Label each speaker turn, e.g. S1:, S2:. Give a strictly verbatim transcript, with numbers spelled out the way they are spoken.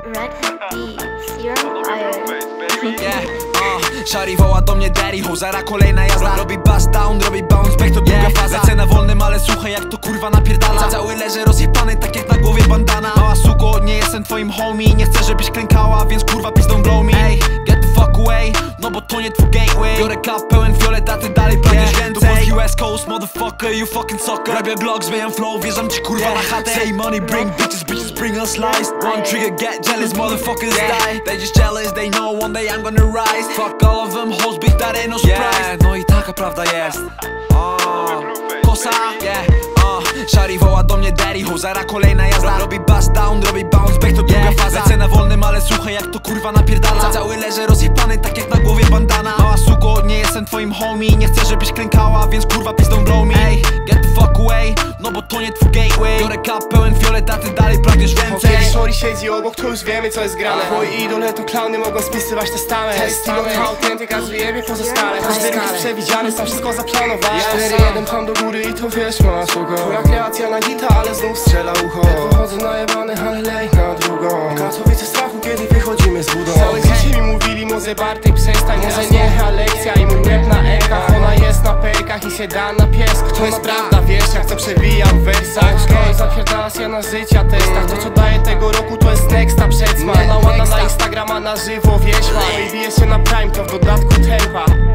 S1: Red Hat Beats, you're on fire.
S2: Yeah, uh, Shari woła do mnie daddy ho, zara kolejna jazda. Robi bust down, robi bounce back, to druga faza. Lecę na wolnym, ale słuchaj jak to kurwa napierdala. Cały leży rozjebany, tak jak na głowie bandana. Mała suko, nie jestem twoim homie. Nie chcę żebyś klękała, więc kurwa please don't blow me. Hey, get the fuck away, no bo to nie twój gateway. Biorę klap pełen fiolet, a ty dalej pragniesz więcej. To Polski West Coast, motherfucker, you fucking sucker. Robię blog, zmieniam flow, wjeżdżam ci kurwa na chatę. Say money, bring bitches, bitches bring us slice. One trigger, get jealous, motherfuckers die. They just jealous, they know one day I'm gonna rise. Fuck all of them hoes, big that ain't no surprise. No i taka prawda jest. Oh, kosa, yeah. Shari woła do mnie daddy ho, zara kolejna jazda. Robi bust down, robi bounce back, to druga faza. Lecę na wolnym, ale słuchaj jak to kurwa napierdala. Cały leży rozjebany, tak jak na głowie bandana. Mała suko, nie jestem twoim homie. Nie chcę żebyś klękała, więc kurwa please don't blow me. Hey, get the fuck away, no bo to nie twój gateway. Biorę klap pełen fiolet, a ty dalej pragniesz więcej.
S3: Kiedy Shori siedzi obok, to już wiemy co jest grane. Twoi idole to klauny, mogą spisywać testament. Testament, autentyka zwijemy poza skalę. Każdy ruch jest przewidziany, tam wszystko zaplanowane. cztery jeden tam do góry i to wiesz mała suko. Twoja kreacja na gita, ale znów strzela ucho. Wychodzę najebany, ale lej na drugą. Katowice strachu, kiedy wychodzimy z budą. Całe życie mi mówili, może Bartek przestań. Może niech lekcja i mój rap na ekach. Ona jest na perkach i się da na piesk. To jest prawda, wiesz jak to przewijam w wersach. Szkoły zapierdala się na życia testach. To co daje tego roku to jest nexta przed smak. Ona ładna na Instagrama na żywo wieśma. No i bije się na prime, to w dodatku tempa.